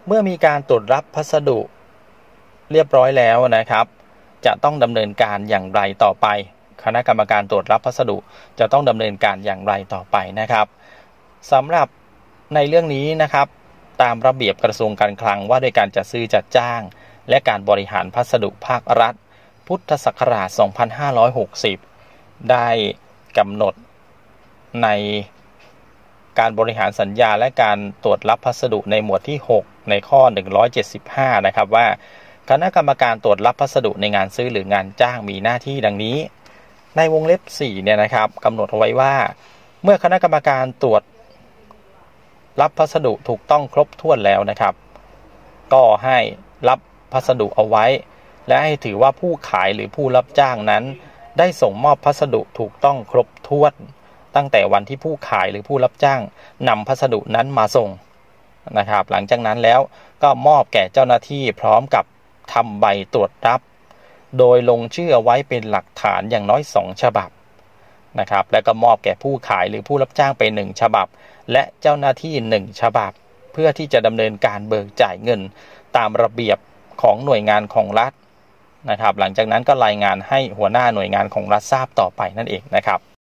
เมื่อมีการตรวจรับพัสดุเรียบร้อยแล้วนะครับจะต้องดำเนินการอย่างไรต่อไปคณะกรรมการตรวจรับพัสดุจะต้องดำเนินการอย่างไรต่อไปนะครับสำหรับในเรื่องนี้นะครับตามระเบียบกระทรวงการคลังว่าด้วยการจัดซื้อจัดจ้างและการบริหารพัสดุภาครัฐพุทธศักราช 2560 ได้กำหนดในการบริหารสัญญาและการตรวจรับพัสดุในหมวดที่ 6 ในข้อ 175 นะครับว่าคณะกรรมการตรวจรับพัสดุในงานซื้อหรืองานจ้างมีหน้าที่ดังนี้ในวงเล็บ 4 เนี่ยนะครับกำหนดเอาไว้ว่าเมื่อคณะกรรมการตรวจรับพัสดุถูกต้องครบถ้วนแล้วนะครับก็ให้รับพัสดุเอาไว้และให้ถือว่าผู้ขายหรือผู้รับจ้างนั้นได้ส่งมอบพัสดุถูกต้องครบถ้วนตั้งแต่วันที่ผู้ขายหรือผู้รับจ้างนำพัสดุนั้นมาส่งนะครับหลังจากนั้นแล้วก็มอบแก่เจ้าหน้าที่พร้อมกับทำใบตรวจรับโดยลงชื่อเอาไว้เป็นหลักฐานอย่างน้อย2ฉบับนะครับและก็มอบแก่ผู้ขายหรือผู้รับจ้างไป1ฉบับและเจ้าหน้าที่1ฉบับเพื่อที่จะดำเนินการเบิกจ่ายเงินตามระเบียบของหน่วยงานของรัฐนะครับหลังจากนั้นก็รายงานให้หัวหน้าหน่วยงานของรัฐทราบต่อไปนั่นเองนะครับ